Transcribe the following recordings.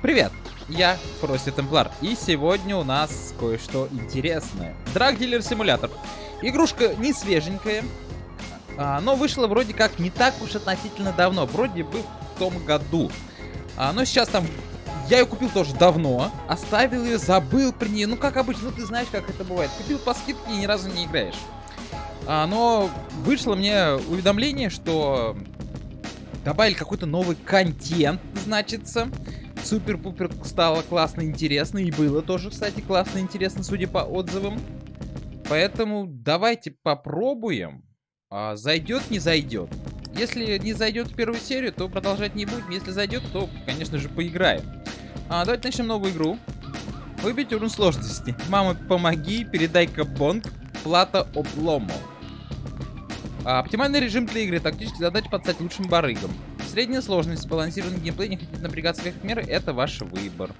Привет, я Фрости Темплар, и сегодня у нас кое-что интересное. Drug Dealer Simulator. Игрушка не свеженькая, но вышла вроде как не так уж относительно давно, вроде бы в том году. Но сейчас там, я ее купил тоже давно, оставил ее, забыл при ней, ну как обычно, ну ты знаешь, как это бывает. Купил по скидке и ни разу не играешь. Но вышло мне уведомление, что добавили какой-то новый контент, значится. Супер-пупер стало классно интересно. И было тоже, кстати, классно интересно, судя по отзывам. Поэтому давайте попробуем. Зайдет, не зайдет. Если не зайдет в первую серию, то продолжать не будем. Если зайдет, то, конечно же, поиграем. Давайте начнем новую игру. Выбить уровень сложности. Мама, помоги, передай-ка бонг. Плата облому. Оптимальный режим для игры. Тактические задачи под стать лучшим барыгом. Средняя сложность, сбалансированный геймплей, не хотите напрягаться как меры, это ваш выбор.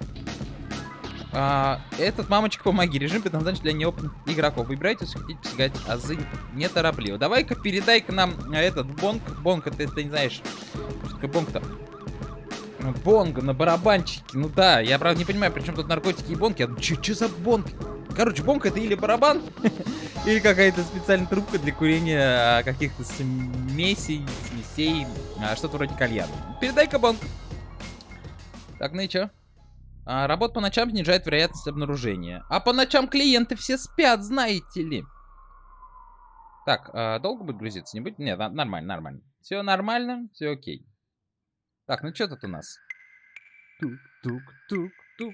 Этот, мамочка, помоги. Режим предназначен для неопытных игроков. Выбирайте, если хотите посягать азы неторопливо. Давай-ка передай-ка нам этот бонг. Бонг, это ты не знаешь. Что такое бонг-то? Бонг на барабанчике. Ну да, я правда не понимаю, при чем тут наркотики и бонги. Че за бонг? Короче, бонг это или барабан, или какая-то специальная трубка для курения каких-то смесей, что-то вроде кальяна. Передай-ка бонг. Так, ну и чё? Работа по ночам снижает вероятность обнаружения. А по ночам клиенты все спят, знаете ли. Так, долго будет грузиться? Не будет? Нет, нормально, нормально. Все нормально, все окей. Так, ну что тут у нас? Тук-тук-тук-тук.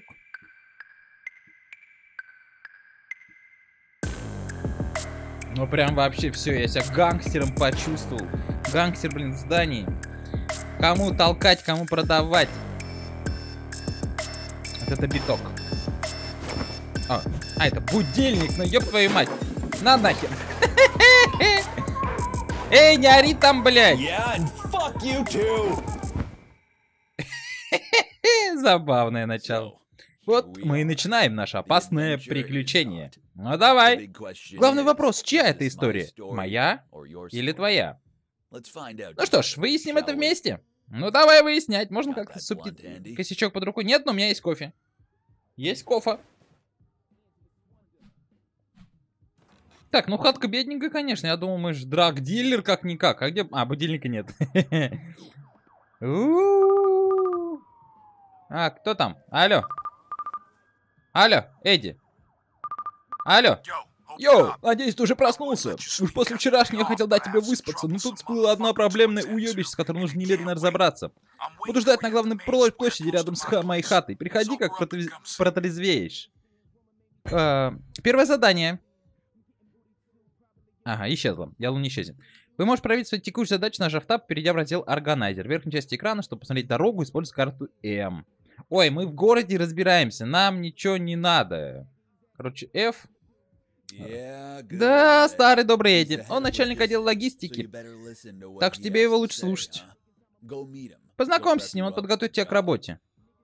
Ну прям вообще все, я себя гангстером почувствовал. Гангстер, блин, в здании. Кому толкать, кому продавать. Вот это биток. Это будильник, ну ёб твою мать. На нахер. Эй, не ори там, блядь. Забавное начало. Вот мы и начинаем наше опасное приключение. Ну давай. Главный вопрос, чья это история? Моя или твоя? Ну что ж, выясним это вместе. Ну давай выяснять. Можно как-то косячок под рукой? Нет, но у меня есть кофе. Есть кофе. Так, ну хатка бедненькая, конечно. Я думал, мы же драг-дилер как-никак. А где... будильника нет. Кто там? Алло. Алло, Эдди. Алло. Йоу, надеюсь, ты уже проснулся. Уж после вчерашнего я хотел дать тебе выспаться, но тут всплыло одно проблемное уебище, с которым нужно немедленно разобраться. Буду ждать на главной площади рядом с моей хатой. Приходи, как протрезвеешь. Первое задание. Ага, исчезла. Ялу не исчезнет. Вы можете проверить свои текущие задачи, нажав Tab, перейдя в раздел Organizer. В верхней части экрана, чтобы посмотреть дорогу, используйте карту М. Ой, мы в городе разбираемся, нам ничего не надо. Короче, F. Да, старый добрый Эдди. Он начальник отдела логистики. Так что тебе его лучше слушать. Познакомься с ним, он подготовит тебя к работе.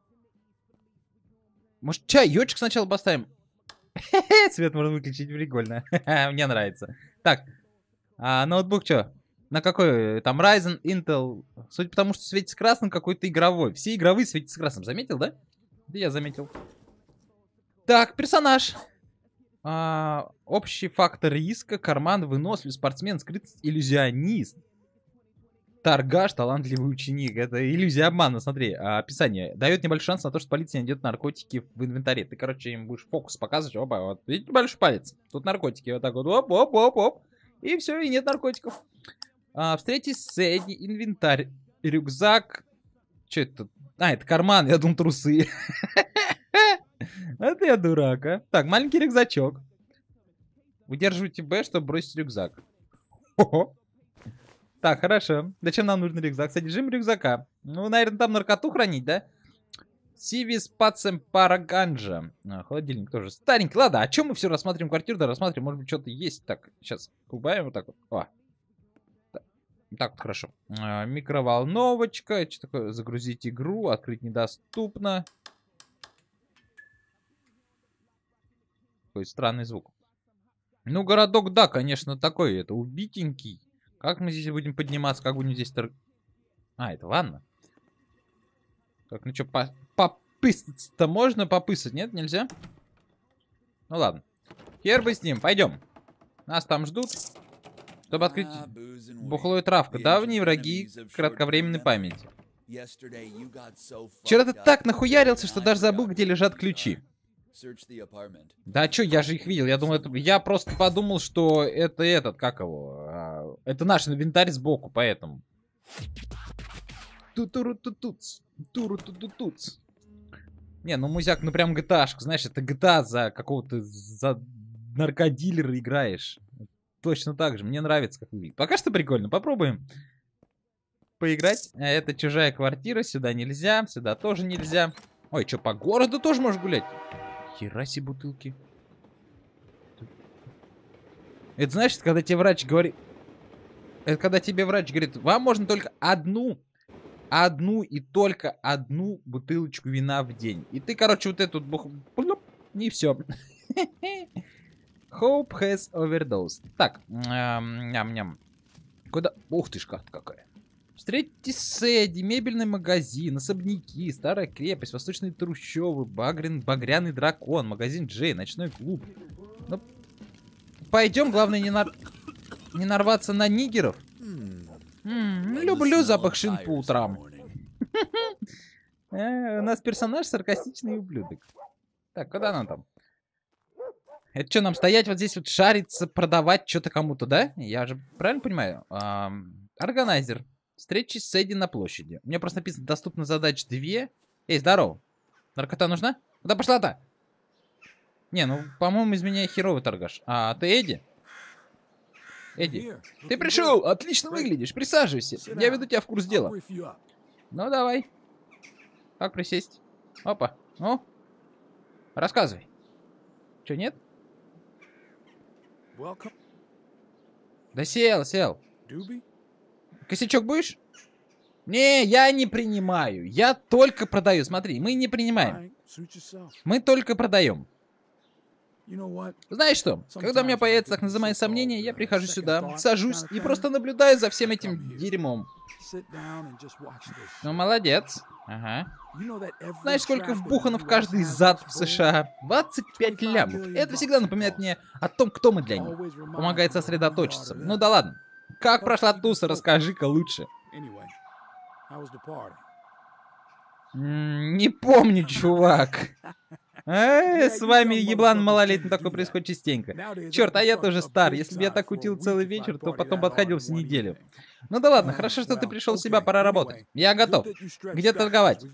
Может, чаечек сначала поставим? Свет можно выключить, прикольно. Мне нравится. Так, ноутбук что? На какой? Там Ryzen, Intel. Судя по тому, что светится красным, какой-то игровой. Все игровые светятся красным. Заметил, да? Да я заметил. Так, персонаж. Общий фактор риска. Карман, выносливый, спортсмен, скрытность, иллюзионист. Торгаш, талантливый ученик. Это иллюзия обмана, смотри. Описание. Дает небольшой шанс на то, что полиция найдет наркотики в инвентаре. Ты, короче, им будешь фокус показывать. Опа, вот. Видите, большой палец. Тут наркотики. Вот так вот. Оп-оп-оп-оп. И все, и нет наркотиков. Встретить средний инвентарь. Рюкзак. Что это? Это карман, я думал, трусы. Это я дурак, а. Так, маленький рюкзачок. Удерживайте Б, чтобы бросить рюкзак. Так, хорошо. Зачем нам нужен рюкзак? Содержим рюкзака. Ну, наверное, там наркоту хранить, да? Сивис пацем параганджа. Холодильник тоже старенький. Ладно, а чем мы все рассматриваем квартиру? Да, рассматриваем, может быть, что-то есть. Так, сейчас убавим вот так вот. Так вот, хорошо. Микроволновочка. Что такое? Загрузить игру. Открыть недоступно. Какой странный звук. Ну, городок, да, конечно, такой. Это убитенький. Как мы здесь будем подниматься? Как будем здесь... Это ванна. Так, ну что, Попысаться-то можно попысать, нет? Нельзя? Ну ладно. Хер бы с ним, пойдем. Нас там ждут. Чтобы открыть бухло и травка. Давние враги кратковременной памяти. Вчера ты так нахуярился, что даже забыл, где лежат ключи. Да чё, я же их видел. Я думал, я просто подумал, что это этот, как его? Это наш инвентарь сбоку, поэтому. Ту-туру-ту-туц. Туру-ту-ту-туц. Не, ну музяк, ну прям GTA-шка, знаешь, это GTA за какого-то, за наркодилера играешь. Точно так же, мне нравится, как выглядит. Пока что прикольно, попробуем поиграть. Это чужая квартира, сюда нельзя, сюда тоже нельзя. Ой, что, по городу тоже можешь гулять? Хера себе бутылки. Это значит, когда тебе врач говорит... Это когда тебе врач говорит, вам можно только одну и только одну бутылочку вина в день. И ты, короче, вот эту... И все. Hope has overdosed. Так, ням-ням. Куда? Ух ты ж, карта какая. Встретитесь с Эдди, мебельный магазин, особняки, старая крепость, восточные трущобы, багряный дракон, магазин Джей, ночной клуб. Ну, пойдем, главное не нарваться на нигеров. Люблю запах шин по утрам. У нас персонаж саркастичный ублюдок. Так, куда она там? Это что, нам стоять вот здесь вот шариться, продавать что-то кому-то, да? Я же правильно понимаю? Органайзер. Встречи с Эдди на площади. У меня просто написано, доступно задач 2. Эй, здорово. Наркота нужна? Куда пошла-то? Не, ну, по-моему, из меня херовый торгаш. А ты Эдди? Эдди, ты пришел! Отлично выглядишь. Присаживайся. Я веду тебя в курс дела. Ну, давай. Как присесть? Опа. Ну, рассказывай. Че, нет? Да сел. Косячок будешь? Не, я не принимаю. Я только продаю. Смотри, мы не принимаем. Мы только продаем. Знаешь что? Когда у меня появятся так называемые сомнения, я прихожу сюда, сажусь и просто наблюдаю за всем этим дерьмом. Ну, молодец. Ага. Знаешь, сколько вбухано в каждый зад в США? 25 лямов. Это всегда напоминает мне о том, кто мы для них. Помогает сосредоточиться. Ну да ладно. Как прошла туса, расскажи-ка лучше. Не помню, чувак. С вами, еблан малолетний, такое происходит частенько. Черт, а я тоже стар. Если бы я так кутил целый вечер, то потом бы отходил всю неделю. Ну да ладно, хорошо, что ты пришел в себя, пора работать. Я готов. Где торговать?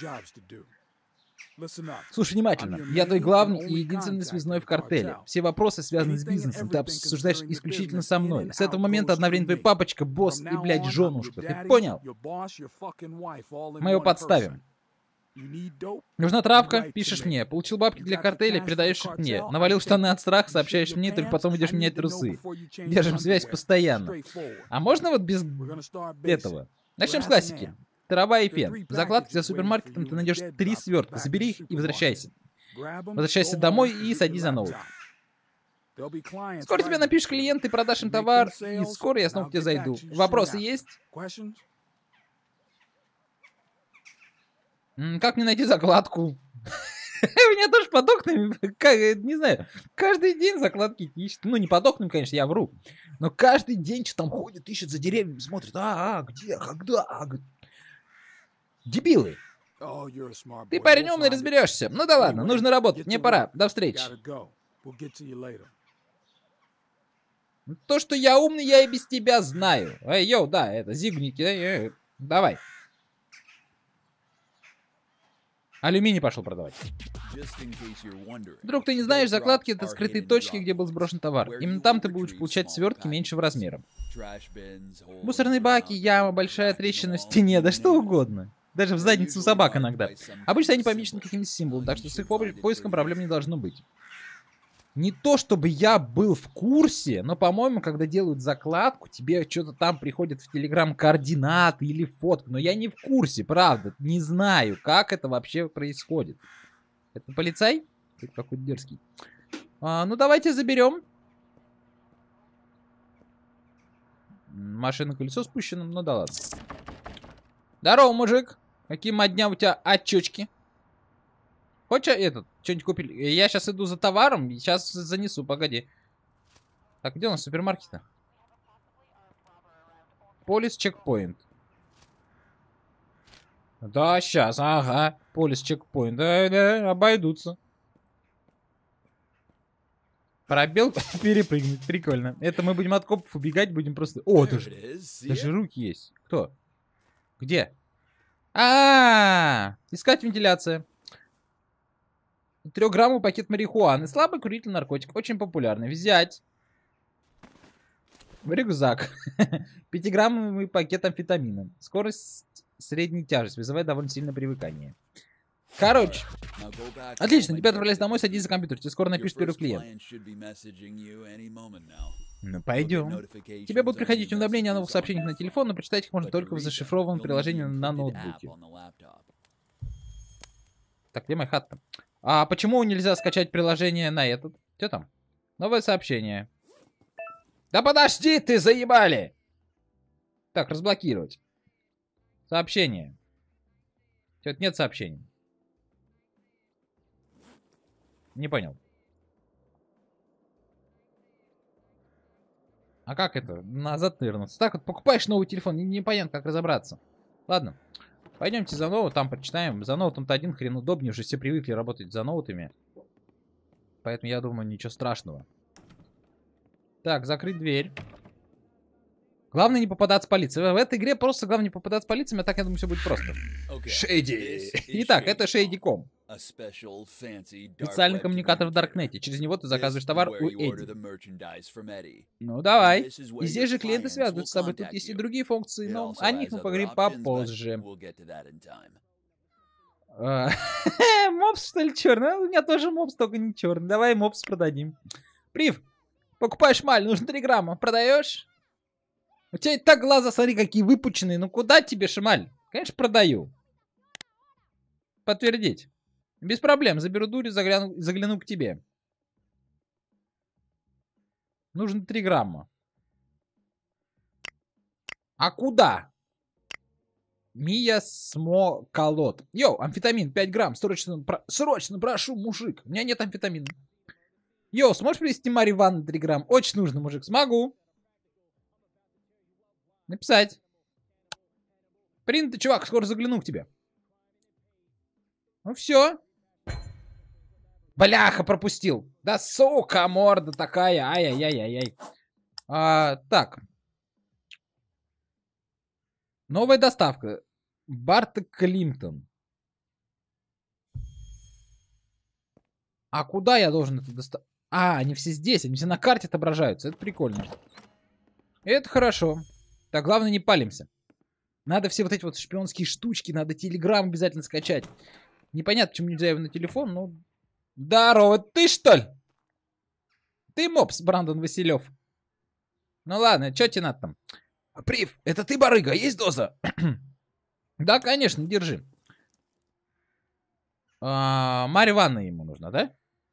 Слушай внимательно. Я твой главный и единственный связной в картеле. Все вопросы, связанные с бизнесом, ты обсуждаешь исключительно со мной. С этого момента одновременно твой папочка, босс и, блядь, женушка. Ты понял? Мы его подставим. Нужна травка, пишешь мне. Получил бабки для картеля, передаешь их мне. Навалил штаны от страха, сообщаешь мне, только потом идешь менять трусы. Держим связь постоянно. А можно вот без этого? Начнем с классики. Трава и фен. В закладке за супермаркетом ты найдешь 3 свертка. Забери их и возвращайся. Возвращайся домой и садись за новых. Скоро тебе напишешь клиент, ты продашь им товар, и скоро я снова к тебе зайду. Вопросы есть? Как мне найти закладку? У меня тоже под окнами, не знаю, каждый день закладки ищут. Ну, не под окнами, конечно, я вру. Но каждый день что там ходит, ищет за деревьями, смотрит. Где, когда? Дебилы. Ты парень умный, разберешься. Ну да ладно, нужно работать, мне пора. До встречи. То, что я умный, я и без тебя знаю. Эй, йоу, да, это зигники. Давай. Алюминий пошел продавать. Вдруг ты не знаешь, закладки — это скрытые точки, где был сброшен товар. Именно там ты будешь получать свертки меньшего размера. Мусорные баки, яма, большая трещина в стене, да что угодно. Даже в задницу собак иногда. Обычно они помечены каким-то символом, так что с их поиском проблем не должно быть. Не то, чтобы я был в курсе, но, по-моему, когда делают закладку, тебе что-то там приходит в Телеграм координаты или фотку. Но я не в курсе, правда. Не знаю, как это вообще происходит. Это полицай? Это какой-то дерзкий. Ну, давайте заберем. Машина колесо спущено, ну да ладно. Здорово, мужик. Какие модня у тебя очечки? Хочешь этот, что-нибудь купили? Я сейчас иду за товаром, сейчас занесу, погоди. Так, где у нас супермаркет-то? Полис чекпоинт. Да, сейчас, ага. Полис чекпоинт. Да, обойдутся. Пробел перепрыгнуть, прикольно. Это мы будем от копов убегать, будем просто... О, даже руки есть. Кто? Где? Искать вентиляция. 3-граммовый пакет марихуаны. Слабый курительный наркотик. Очень популярный. Взять. В рюкзак. 5-граммовый пакет амфетамина. Скорость средней тяжести. Вызывает довольно сильное привыкание. Короче. Отлично. Теперь отправляйся домой, садись за компьютер. Тебе скоро напишет первый клиент. Ну, пойдем. Тебе будут приходить уведомления о новых сообщениях на телефон, но прочитать их можно только в зашифрованном приложении на ноутбуке. Так, где моя хата? А почему нельзя скачать приложение на этот? Что там? Новое сообщение. Да подожди ты, заебали! Так, разблокировать. Сообщение. Что-то нет сообщений. Не понял. А как это? Назад вернуться. Так вот, покупаешь новый телефон, непонятно, как разобраться. Ладно. Пойдемте за ноут, там почитаем. За ноутом-то один хрен удобнее, уже все привыкли работать за ноутами. Поэтому я думаю, ничего страшного. Так, закрыть дверь. Главное не попадаться полиции. В этой игре просто главное не попадаться полицией, а так, я думаю, все будет просто. Шейди. Итак, это Шейди.ком. Специальный коммуникатор в Даркнете. Через него ты заказываешь товар у Эдди. Ну, давай. И здесь же клиенты связываются с тобой. Тут есть и другие функции, но о них мы поговорим попозже. Мопс, что ли, черный? У меня тоже мопс, только не черный. Давай мопс продадим. Прив, покупаешь маль, нужно 3 грамма. Продаешь? У тебя и так глаза, смотри, какие выпученные. Ну куда тебе, шмаль? Конечно, продаю. Подтвердить. Без проблем. Заберу дурь и загляну к тебе. Нужно 3 грамма. А куда? Мия Смоколот. Йоу, амфетамин 5 грамм. Срочно прошу, мужик. У меня нет амфетамина. Йоу, сможешь привезти марихуану 3 грамм? Очень нужно, мужик. Смогу. Написать. Принято, чувак, скоро загляну к тебе. Ну все. Бляха, пропустил. Да сука, морда такая. Ай-яй-яй-яй-яй. Так. Новая доставка. Барт Климптон. А куда я должен это доставить? Они все здесь. Они все на карте отображаются. Это прикольно. Это хорошо. Так, главное, не палимся. Надо все вот эти вот шпионские штучки, надо телеграм обязательно скачать. Непонятно, почему нельзя его на телефон, но... Здорово, ты что ли? Ты мопс, Брандон Василев. Ну ладно, что тебе надо там? Прив, это ты, барыга, есть доза? Да, конечно, держи. Марья Ивановна ему нужна, да?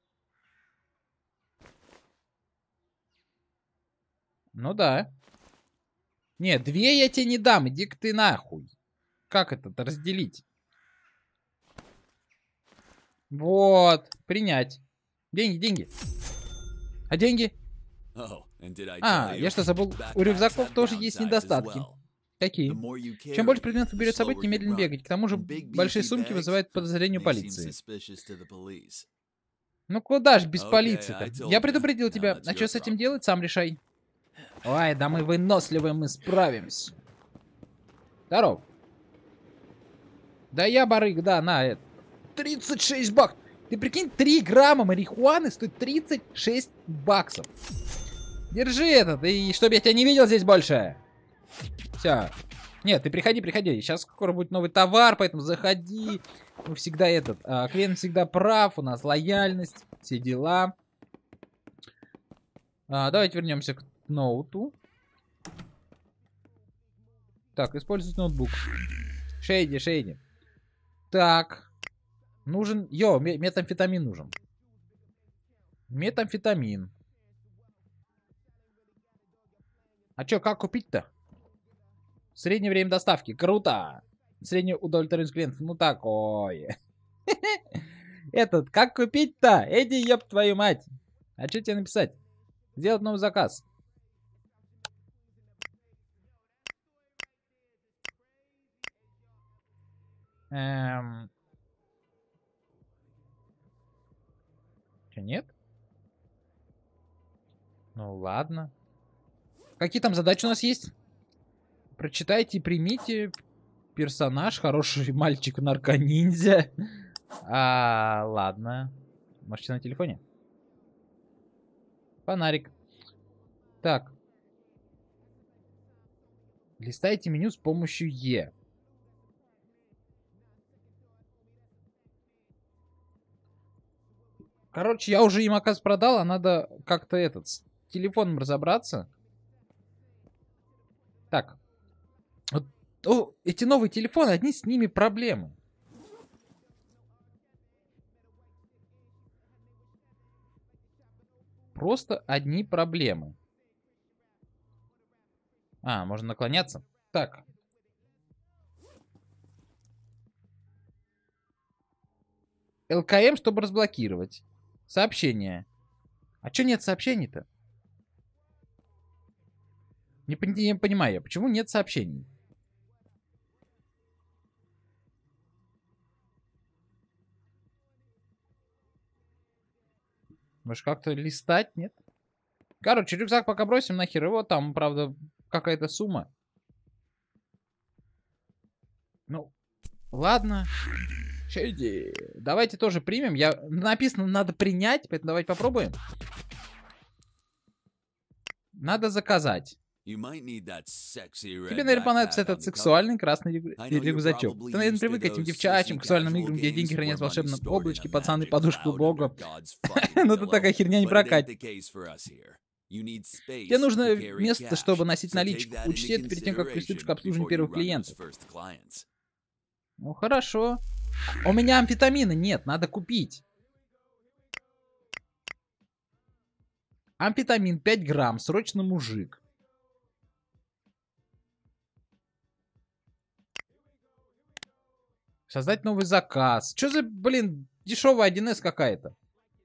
Ну да. Нет, 2 я тебе не дам, иди-ка ты нахуй. Как это разделить? Вот, принять. Деньги. А деньги? Я что, забыл? У рюкзаков тоже есть недостатки. Какие? Чем больше предметов берет с собой, тем медленнее бегать. К тому же большие сумки вызывают подозрение у полиции. Ну куда ж без полиции-то? Я предупредил тебя. А что с этим делать, сам решай. Ой, да мы выносливые, мы справимся. Здоров. Да я барык, да, на это. 36 баксов. Ты прикинь, 3 грамма марихуаны стоит 36 баксов. Держи этот, и чтобы я тебя не видел здесь больше. Все. Нет, ты приходи. Сейчас скоро будет новый товар, поэтому заходи. Мы всегда клиент всегда прав, у нас лояльность, все дела. Давайте вернемся к ноуту. Так, использовать ноутбук. Шейди. Так. Нужен... метамфетамин нужен. Метамфетамин. А чё, как купить-то? Среднее время доставки. Круто. Среднее удовлетворенность клиентов. Ну такое. Этот, как купить-то? Эдди, ёб твою мать. А что тебе написать? Сделать новый заказ. Че, нет? Ну ладно. Какие там задачи у нас есть? Прочитайте и примите. Персонаж, хороший мальчик, наркониндзя. Ладно. Можете на телефоне? Фонарик. Так. Листайте меню с помощью Е. Короче, я уже им, оказывается, продал, а надо как-то с телефоном разобраться. Так. Вот, эти новые телефоны, одни с ними проблемы. Просто одни проблемы. Можно наклоняться. Так. ЛКМ, чтобы разблокировать. Сообщение. А чё нет сообщений-то? Не понимаю я, почему нет сообщений? Может, как-то листать, нет? Короче, рюкзак пока бросим нахер его. Там, правда, какая-то сумма. Ну, ладно. Шейди. Давайте тоже примем. Написано, надо принять, поэтому давайте попробуем. Надо заказать. Тебе, наверное, понравится этот сексуальный красный рюкзачок. Ты, наверное, привык к этим девчачьим сексуальным играм, где деньги хранят в волшебном облачке, пацаны, подушку бога. Ну тут такая херня не прокатит. Тебе нужно место, чтобы носить наличку. Учти это перед тем, как приступишь к обслуживанию первых клиентов. Ну хорошо. У меня амфетамина нет, надо купить. Амфетамин 5 грамм, срочно мужик. Создать новый заказ. Что за, блин, дешевая 1С какая-то?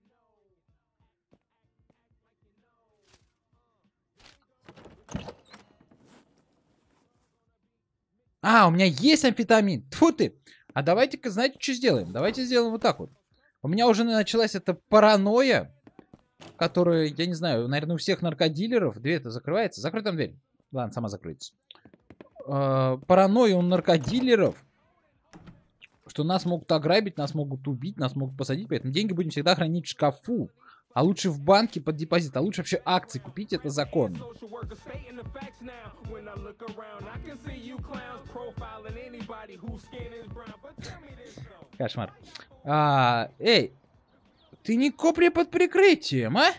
У меня есть амфетамин. Тьфу ты. А давайте-ка, знаете, что сделаем? Давайте сделаем вот так вот. У меня уже началась эта паранойя, которая, я не знаю, наверное, у всех наркодилеров. Дверь-то закрывается. Закрой там дверь. Ладно, сама закроется. Паранойя у наркодилеров, что нас могут ограбить, нас могут убить, нас могут посадить. Поэтому деньги будем всегда хранить в шкафу. А лучше в банке под депозит. А лучше вообще акции купить, это законно. Кошмар. Эй, ты не копри под прикрытием, а?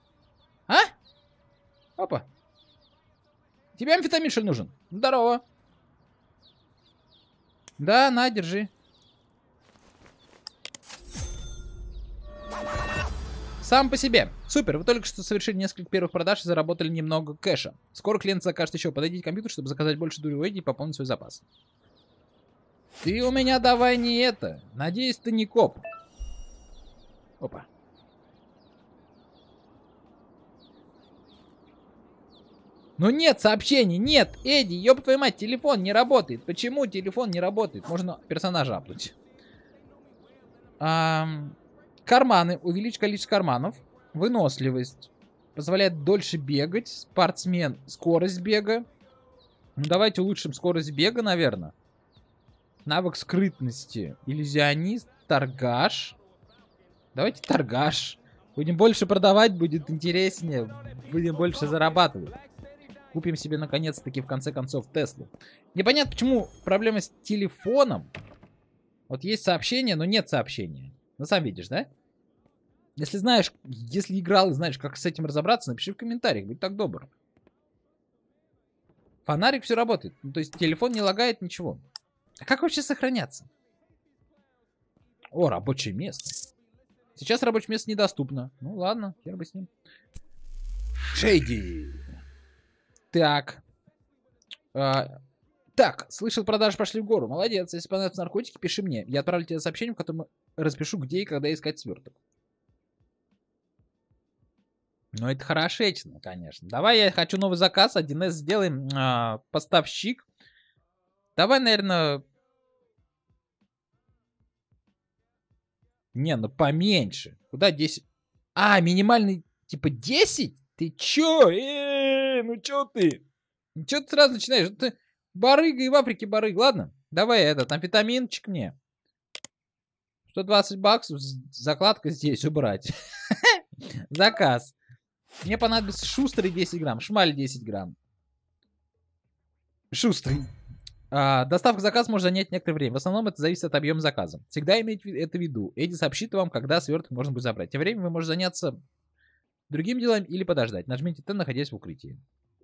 Опа. Тебе амфетамин, что ли, нужен? Здорово. Да, на, держи. Сам по себе. Супер, вы только что совершили несколько первых продаж и заработали немного кэша. Скоро клиент закажет еще. Подойдите к компьютеру, чтобы заказать больше дури у Эдди и пополнить свой запас. Ты у меня давай не это. Надеюсь, ты не коп. Опа. Ну нет сообщений, нет. Эдди, ёб твою мать, телефон не работает. Почему телефон не работает? Можно персонажа апнуть. Карманы. Увеличить количество карманов. Выносливость. Позволяет дольше бегать. Спортсмен. Скорость бега. Ну давайте улучшим скорость бега, наверное. Навык скрытности. Иллюзионист. Торгаш. Давайте торгаш. Будем больше продавать, будет интереснее. Будем больше зарабатывать. Купим себе наконец-таки в конце концов Теслу. Непонятно, почему проблема с телефоном. Вот есть сообщение, но нет сообщения. Ну сам видишь, да? Если знаешь, если играл и знаешь, как с этим разобраться, напиши в комментариях, будь так добр. Фонарик все работает. Ну, то есть телефон не лагает, ничего. А как вообще сохраняться? О, рабочее место. Сейчас рабочее место недоступно. Ну ладно, хер бы с ним. Шейди. Так. Так, слышал, продажи пошли в гору. Молодец. Если понадобятся наркотики, пиши мне. Я отправлю тебе сообщение, в котором распишу, где и когда искать сверток. Ну, это хорошечно, конечно. Давай, я хочу новый заказ. 1С сделаем. Поставщик. Давай, наверное... Не, ну поменьше. Куда 10? А, минимальный, типа 10? Ты чё? Ну чё ты? Чё ты сразу начинаешь? Ты барыга и в Африке барыг. Ладно, давай этот амфетаминчик мне. 120 баксов, закладка здесь убрать. Заказ. Мне понадобится шустрый 10 грамм, шмаль 10 грамм. Шустрый. Доставка заказа может занять некоторое время. В основном это зависит от объема заказа. Всегда имейте это в виду. Эдди сообщит вам, когда сверток можно будет забрать. Тем временем вы можете заняться другим делом или подождать. Нажмите Т, находясь в укрытии.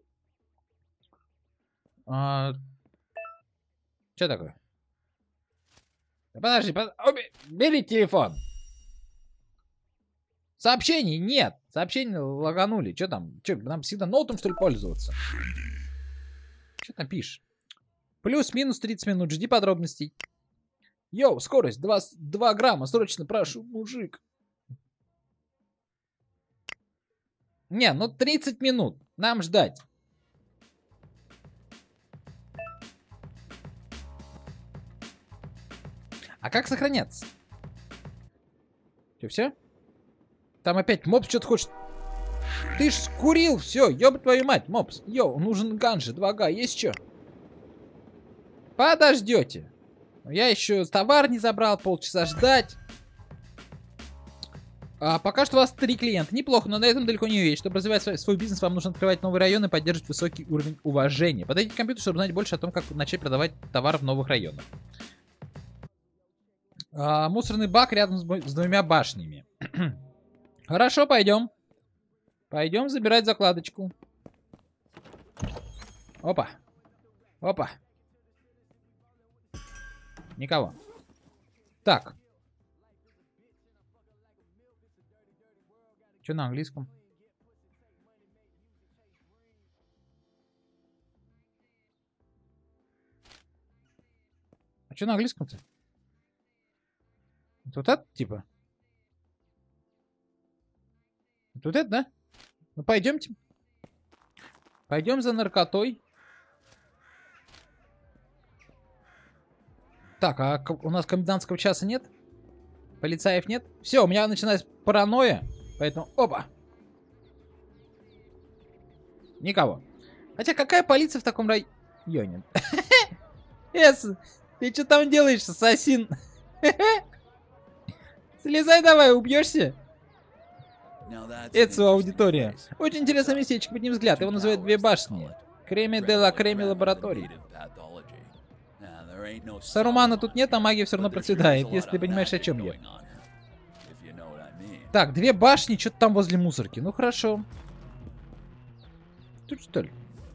Что такое? Подожди, бери телефон. Сообщений нет. Сообщения лаганули. Что там? Что, нам всегда ноутом, что ли, пользоваться? Что там пишешь? Плюс-минус 30 минут. Жди подробностей. Йоу, скорость 2 грамма. Срочно прошу, мужик. Не, ну 30 минут. Нам ждать. А как сохраняться? Что, все? Там опять мопс что-то хочет. Ты ж скурил, все, ёб твою мать, мопс. Йоу, нужен ганжи, 2Г, есть что? Подождете. Я еще товар не забрал, полчаса ждать. Пока что у вас 3 клиента. Неплохо, но на этом далеко не увидеть. Чтобы развивать свой бизнес, вам нужно открывать новые районы и поддерживать высокий уровень уважения. Подойдите к компьютеру, чтобы знать больше о том, как начать продавать товар в новых районах. Мусорный бак рядом с 2 башнями. Хорошо, пойдем. Пойдем забирать закладочку. Опа. Опа. Никого. Так. Что на английском? А что на английском-то? Вот это, типа? Вот это, да? Ну, пойдемте. Пойдем за наркотой. Так, а у нас комендантского часа нет? Полицаев нет? Все, у меня начинается паранойя. Поэтому, опа. Никого. Хотя какая полиция в таком районе? Эс, ты что там делаешь, ассасин? Слезай давай, убьешься. Это аудитория. Очень интересное местечко, подними взгляд. Его называют 2 башни. Креме де ла Креме лаборатории. Сарумана тут нет, а магия все равно процветает, если ты понимаешь, о чем я. Так, 2 башни, что-то там возле мусорки. Ну хорошо. Тут что ли?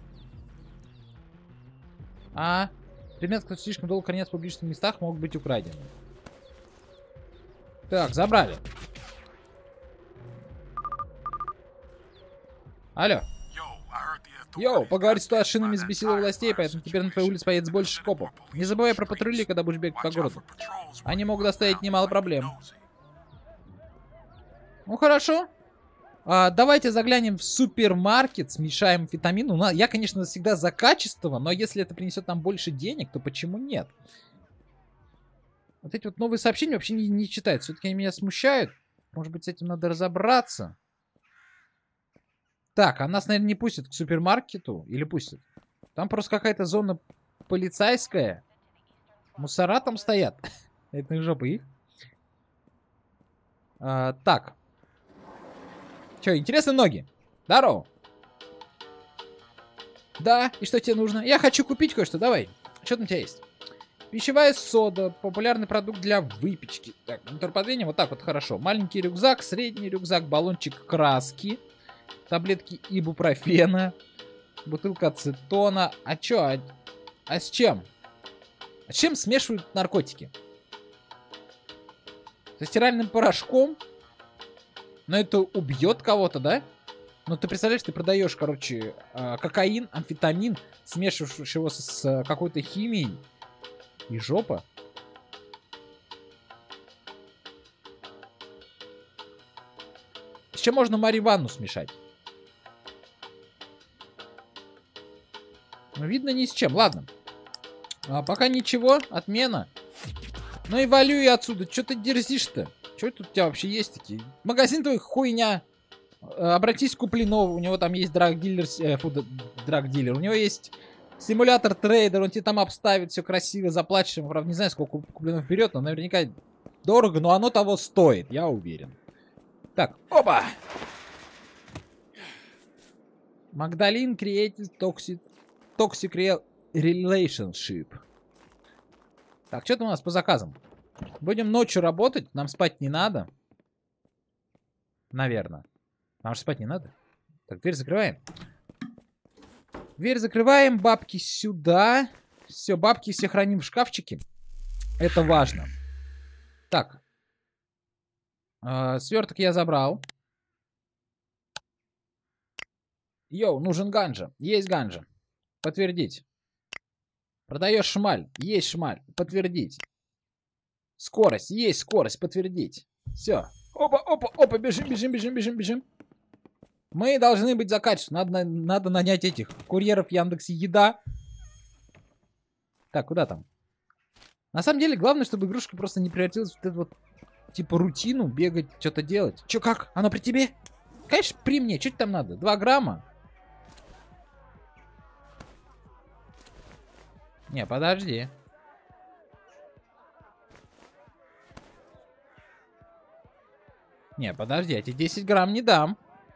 Предметы, которые слишком долго хранятся в публичных местах, могут быть украдены. Так, забрали. Алло. Йоу, поговори с шинами взбесила властей, поэтому теперь на твоей улице поедет больше шкопов. Не забывай про патрули, когда будешь бегать по городу. Они могут доставить немало проблем. Ну хорошо. Давайте заглянем в супермаркет, смешаем амфетамин. Я, конечно, всегда за качество, но если это принесет нам больше денег, то почему нет? Вот эти вот новые сообщения вообще не читают. Все-таки они меня смущают. Может быть, с этим надо разобраться. Так, а нас, наверное, не пустят к супермаркету? Или пустят? Там просто какая-то зона полицейская. Мусора там стоят. Это жопа их. Так. Че, интересные ноги? Здорово. Да, и что тебе нужно? Я хочу купить кое-что, давай. Что там у тебя есть? Пищевая сода, популярный продукт для выпечки. Так, торпедление, вот так вот хорошо. Маленький рюкзак, средний рюкзак, баллончик краски, таблетки ибупрофена, бутылка ацетона. А чё? А с чем? А с чем смешивают наркотики? Со стиральным порошком? Но это убьет кого-то, да? Ну, ты представляешь, ты продаешь, короче, кокаин, амфетамин, смешиваешь его с какой-то химией. И жопа. С чем можно марихуану смешать? Ну, видно, ни с чем. Ладно. Пока ничего. Отмена. Ну и валю я отсюда. Че ты дерзишь-то? Че тут у тебя вообще есть такие? Магазин твой хуйня. Обратись к Куплинову. У него там есть драг-дилер. Драг-дилер. У него есть симулятор трейдер. Он тебе там обставит все красиво. Заплатишь ему. Правда, не знаю, сколько Куплинов берет. Но наверняка дорого. Но оно того стоит. Я уверен. Так. Опа! Магдалин Creative Toxic Relationship. Так, что там у нас по заказам? Будем ночью работать, нам спать не надо. Наверное. Нам же спать не надо. Так, дверь закрываем. Дверь закрываем, бабки сюда. Все, бабки все храним в шкафчике. Это важно. Так. Сверток я забрал. Йоу, нужен ганжа. Есть ганжа. Подтвердить. Продаешь шмаль. Есть шмаль. Подтвердить. Скорость. Есть скорость. Подтвердить. Все. Опа, опа, опа. Бежим, бежим, бежим, бежим, бежим. Мы должны быть закачаны. Надо нанять этих курьеров Яндексе Еда. Так, куда там? На самом деле, главное, чтобы игрушка просто не превратилась в вот эту вот, типа, рутину. Бегать, что-то делать. Че, как? Оно при тебе? Конечно, при мне. Что там надо? 2 грамма? Не, подожди. Не, подожди, я тебе 10 грамм не дам.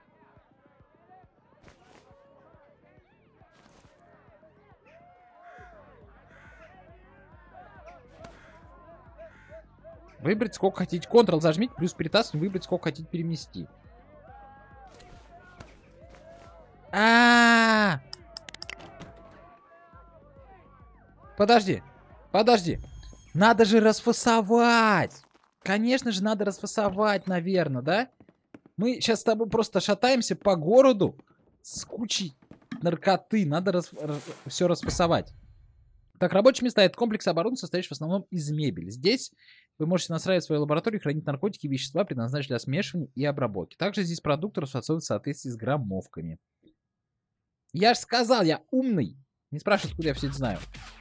Выбрать, сколько хотите. Ctrl зажмите, плюс перетаскивать, выбрать, сколько хотите переместить. Подожди. Подожди. Надо же расфасовать. Конечно же, надо расфасовать, наверное, да? Мы сейчас с тобой просто шатаемся по городу с кучей наркоты. Надо все расфасовать. Так, рабочие места. Это комплекс оборудования, состоящий в основном из мебели. Здесь вы можете настраивать свою лабораторию и хранить наркотики и вещества, предназначенные для смешивания и обработки. Также здесь продукты расфасовывают в соответствии с граммовками. Я же сказал, я умный. Не спрашивай, откуда я все это знаю.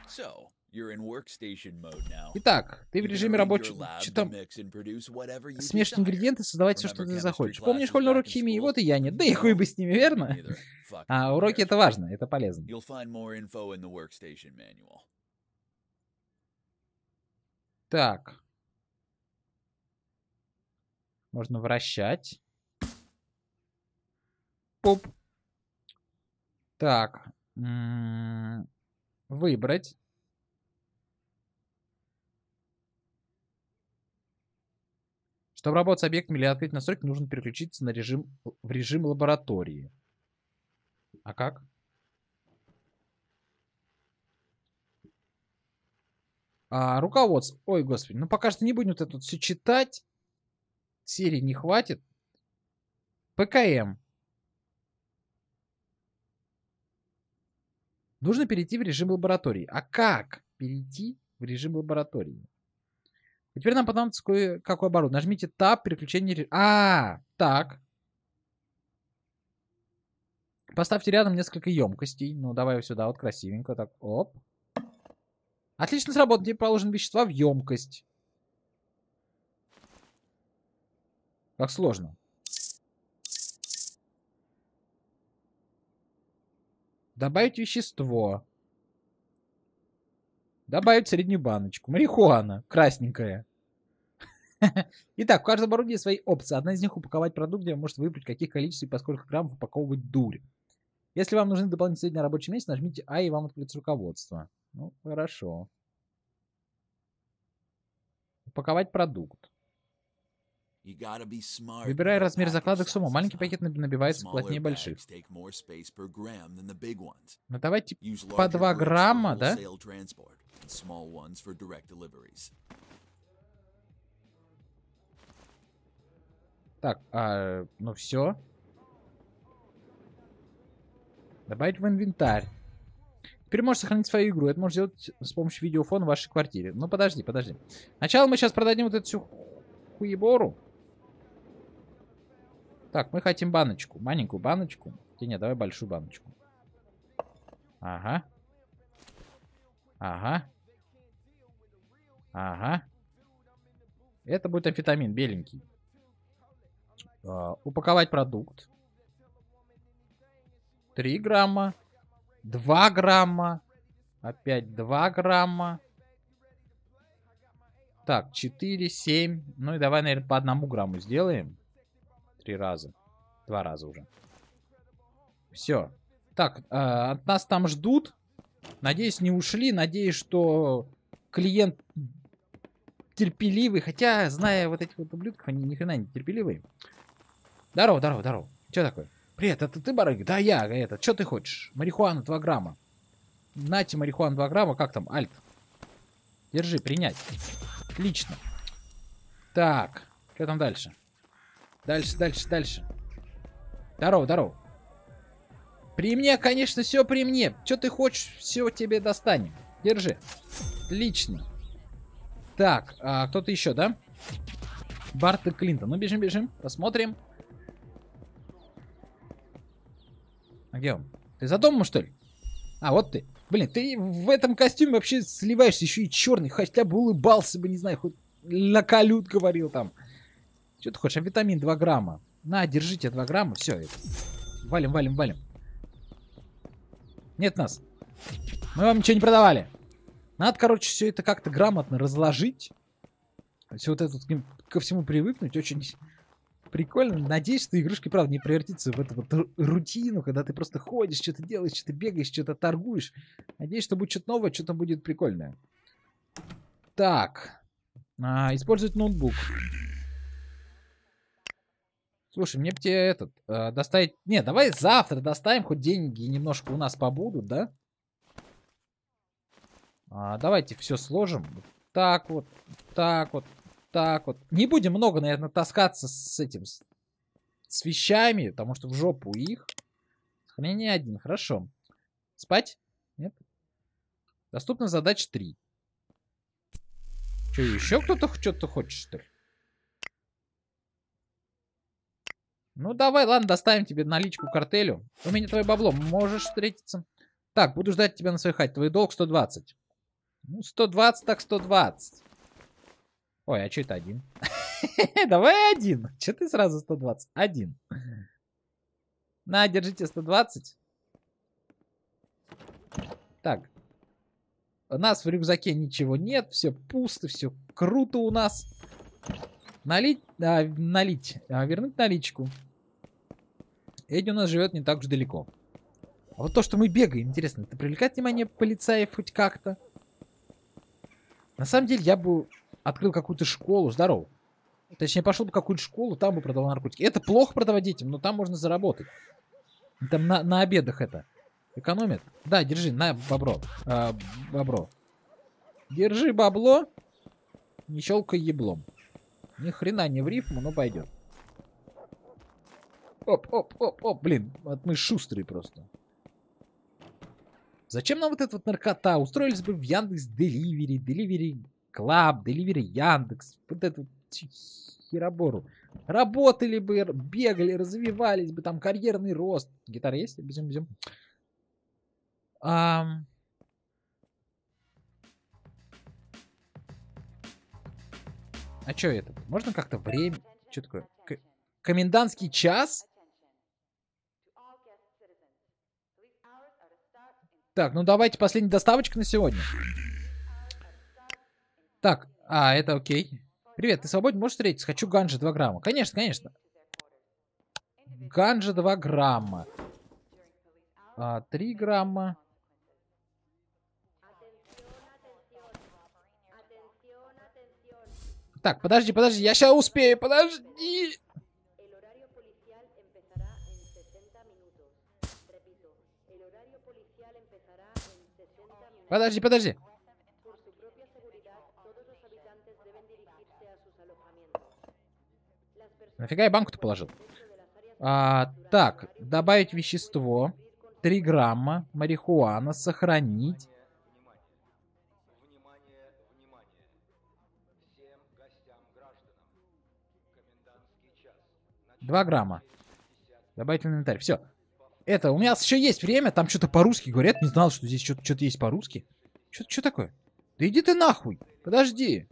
Итак, ты в режиме рабочего. Что там? Смешать ингредиенты, создавать все, что ты захочешь. Помнишь школьный урок химии? Вот и я нет. Да и хуй бы с ними, верно? А уроки это важно, это полезно. Так. Можно вращать. Пуп. Так. Выбрать. Чтобы работать с объектами или открыть настройки, нужно переключиться на в режим лаборатории. А как? Руководство. Ой, господи. Ну, пока что не будем вот это все читать. Серии не хватит. ПКМ. Нужно перейти в режим лаборатории. А как перейти в режим лаборатории? И теперь нам понадобится кое-какое оборудование. Нажмите Tab, переключение режима. Так. Поставьте рядом несколько емкостей. Ну, давай сюда, вот красивенько. Так, оп. Отлично сработано. Теперь положим вещества в емкость. Как сложно. Добавить вещество. Добавить среднюю баночку. Марихуана. Красненькая. Итак, у каждого оборудования свои опции. Одна из них упаковать продукт, где вы можете выбрать, в каких количествах и по сколько граммов упаковывать дурь. Если вам нужны дополнительные рабочие места, нажмите А, и вам откроется руководство. Ну, хорошо. Упаковать продукт. Выбирай размер закладок с умом. Маленький пакет набивается плотнее больших. Ну давайте по 2 грамма, да? Так, ну все. Добавить в инвентарь. Теперь можешь сохранить свою игру. Это можешь сделать с помощью видеофона в вашей квартире. Ну, подожди, подожди. Сначала мы сейчас продадим вот эту всю хуебору. Так, мы хотим баночку. Маленькую баночку. Не, давай большую баночку. Ага. Ага. Ага. Это будет амфетамин, беленький. Упаковать продукт. 3 грамма. 2 грамма. Опять 2 грамма. Так, 4, 7. Ну и давай, наверное, по 1 грамму сделаем. 3 раза. 2 раза уже. Все. Так, от нас там ждут. Надеюсь, не ушли. Надеюсь, что клиент терпеливый. Хотя, зная вот этих вот ублюдков, они ни хрена не терпеливые. Здорово, здорово, здорово. Че такое? Привет, это ты, барыга? Да, я, это. Что ты хочешь? Марихуана 2 грамма. Нате марихуану 2 грамма. Как там? Альт. Держи, принять. Отлично. Так, что там дальше? Дальше, дальше, дальше. Здорово, здорово. При мне, конечно, все при мне. Что ты хочешь, все тебе достанем. Держи. Отлично. Так, кто-то еще, да? Барт и Клинтон. Ну, бежим, бежим. Посмотрим. А где он? Ты за домом, что ли? А, вот ты. Блин, ты в этом костюме вообще сливаешься, еще и черный. Хотя бы улыбался бы, не знаю, хоть лакалют говорил там. Что ты хочешь? А витамин 2 грамма. На, держите 2 грамма. Все. Валим, валим, валим. Нет нас. Мы вам ничего не продавали. Надо, короче, все это как-то грамотно разложить. Все вот это ко всему привыкнуть. Очень прикольно. Надеюсь, что игрушка, правда, не превратится в эту вот рутину, когда ты просто ходишь, что-то делаешь, что-то бегаешь, что-то торгуешь. Надеюсь, что будет что-то новое, что-то будет прикольное. Так. Использовать ноутбук. Слушай, мне бы тебе этот доставить... Не, давай завтра доставим, хоть деньги немножко у нас побудут, да? Давайте все сложим. Так вот, так вот, так вот. Не будем много, наверное, таскаться с этим, с вещами, потому что в жопу их. Сохранение 1, хорошо. Спать? Нет? Доступна задача 3. Что, еще кто-то что-то хочет, что ли? Ну, давай, ладно, доставим тебе наличку картелю. У меня твое бабло, можешь встретиться. Так, буду ждать тебя на своей хате. Твой долг 120. Ну, 120 так 120. Ой, а что это 1? Давай 1. Че ты сразу 120? 1. На, держите 120. Так. У нас в рюкзаке ничего нет. Все пусто, все круто у нас. Налить, вернуть наличку. Эдди у нас живет не так уж далеко. А вот то, что мы бегаем, интересно, это привлекает внимание полицаев хоть как-то? На самом деле, я бы открыл какую-то школу. Здорово. Точнее, пошел бы в какую-то школу, там бы продавал наркотики. Это плохо продавать детям, но там можно заработать. Там на обедах это экономят. Да, держи, на, бобро. Бобро. Держи бабло. Не щелкай еблом. Ни хрена не в рифму, но пойдет. Оп, оп, оп, оп. Блин, вот мы шустрые просто. Зачем нам вот эта вот наркота? Устроились бы в Яндекс Деливери, Деливери Клаб, Деливери Яндекс. Вот эту херобору. Работали бы, бегали, развивались бы, там карьерный рост. Гитара есть? Бежим, бежим. А что это? Можно как-то время... Что такое? Комендантский час? Так, ну давайте последняя доставочка на сегодня. Так, это окей. Привет, ты свободен? Можешь встретиться? Хочу ганжа 2 грамма. Конечно, конечно. Ганжа 2 грамма. 3 грамма. Так, подожди, подожди, я сейчас успею, подожди. Подожди, подожди. Нафига я банку-то положил? Так, добавить вещество. 3 грамма марихуана, сохранить. 2 грамма. Добавить в инвентарь. Все. Это, у меня еще есть время. Там что-то по-русски говорят. Не знал, что здесь что-то есть по-русски. Что такое? Да иди ты нахуй. Подожди.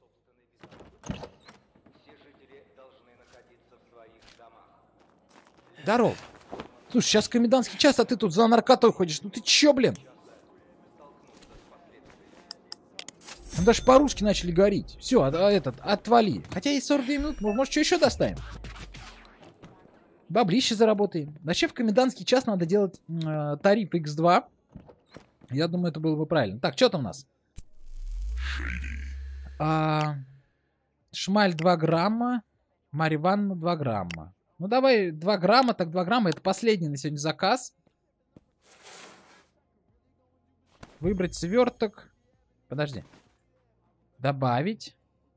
Здорово. Слушай, сейчас комендантский час, а ты тут за наркотой ходишь. Ну ты чё, блин? Ну, даже по-русски начали говорить. Все, отвали. Хотя есть 42 минут. Может, что еще достанем? Баблище заработаем. Вообще в комендантский час надо делать тариф X2. Я думаю, это было бы правильно. Так, что там у нас? Шмаль 2 грамма. Марихуана 2 грамма. Ну давай 2 грамма, так 2 грамма. Это последний на сегодня заказ. Выбрать сверток. Подожди. Добавить.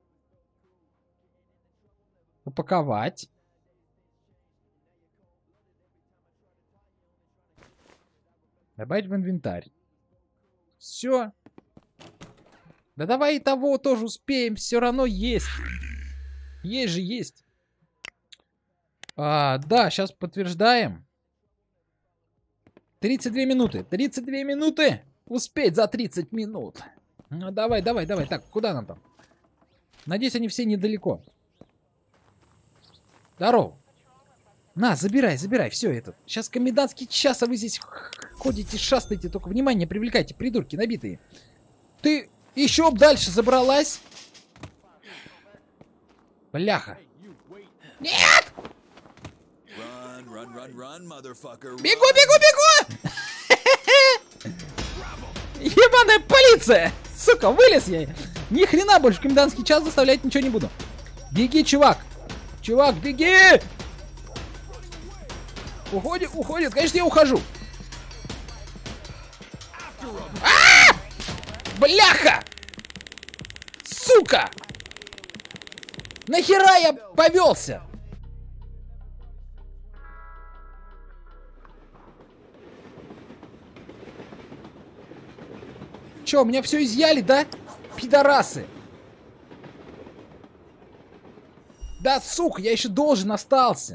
Упаковать. Добавить в инвентарь. Все. Да давай и того тоже успеем. Все равно есть. Есть же есть. Да, сейчас подтверждаем. 32 минуты. 32 минуты. Успеть за 30 минут. Ну, давай. Так, куда нам там? Надеюсь, они все недалеко. Здорово. На, забирай. Все это. Сейчас комендантский час, а вы здесь ходите, шастаете. Только внимание привлекайте, придурки набитые. Ты еще дальше забралась? Бляха. Нет! Бегу! Ебаная полиция! Сука, вылез я. Ни хрена больше в комендантский час заставлять ничего не буду. Беги, чувак. Чувак, беги! Уходит. Конечно, я ухожу. Бляха! Сука! Нахера я повелся? Че, у меня все изъяли, да? Пидорасы. Да, сука, я еще должен остался.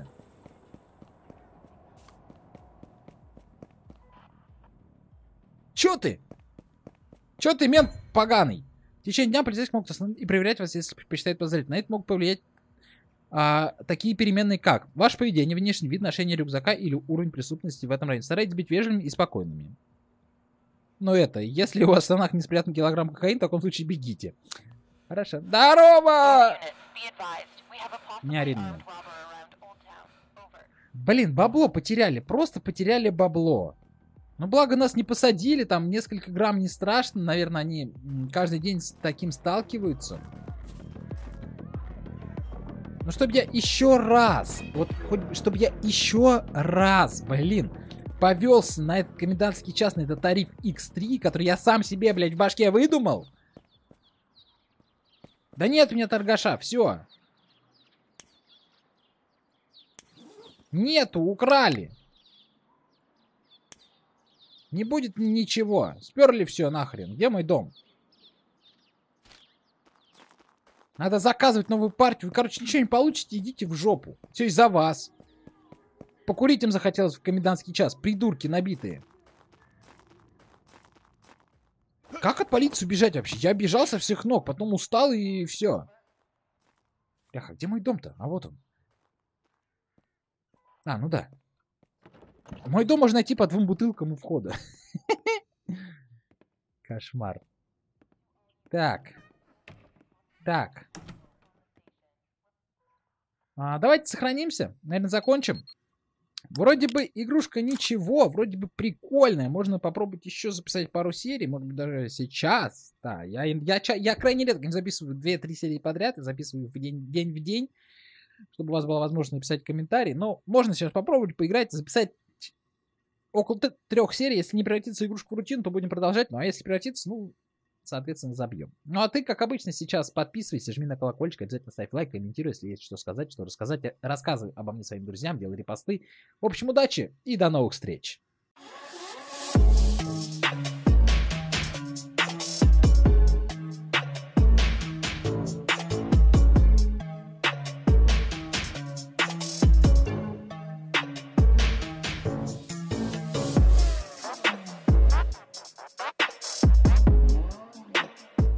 Чё ты? Чё ты, мент поганый? В течение дня полицейский могут остановить и проверять вас, если посчитает подозрительно. На это могут повлиять такие переменные, как ваше поведение, внешний вид, ношение рюкзака или уровень преступности в этом районе. Старайтесь быть вежливыми и спокойными. Но это, если у вас в штанах не спрятан килограмм кокаина, в таком случае бегите. Хорошо. Здорово! Не ори меня. Блин, бабло потеряли. Просто потеряли бабло. Ну, благо нас не посадили, там несколько грамм не страшно. Наверное, они каждый день с таким сталкиваются. Ну, чтобы я еще раз, вот, чтобы я еще раз, блин, повелся на этот комендантский час, на этот тариф X3, который я сам себе, блядь, в башке выдумал. Да нет у меня торгаша, все. Нету, украли. Не будет ничего. Сперли все нахрен. Где мой дом? Надо заказывать новую партию. Вы, короче, ничего не получите, идите в жопу. Все из-за вас. Покурить им захотелось в комендантский час. Придурки набитые. Как от полиции убежать вообще? Я бежал со всех ног, потом устал и все. Бляха, где мой дом-то? А вот он. А, ну да. Мой дом можно найти по 2 бутылкам у входа. Кошмар. Так. Давайте сохранимся. Наверное, закончим. Вроде бы игрушка ничего. Вроде бы прикольная. Можно попробовать еще записать пару серий. Может быть, даже сейчас. Да, я крайне редко не записываю 2-3 серии подряд. Я записываю день в день. Чтобы у вас была возможность написать комментарий. Но можно сейчас попробовать поиграть, записать около 3 серий. Если не превратится игрушка в рутину, то будем продолжать. Ну а если превратится, ну, соответственно, забьем. Ну а ты, как обычно, сейчас подписывайся, жми на колокольчик, обязательно ставь лайк, комментируй, если есть что сказать, что рассказать. Рассказывай обо мне своим друзьям, делай репосты. В общем, удачи и до новых встреч.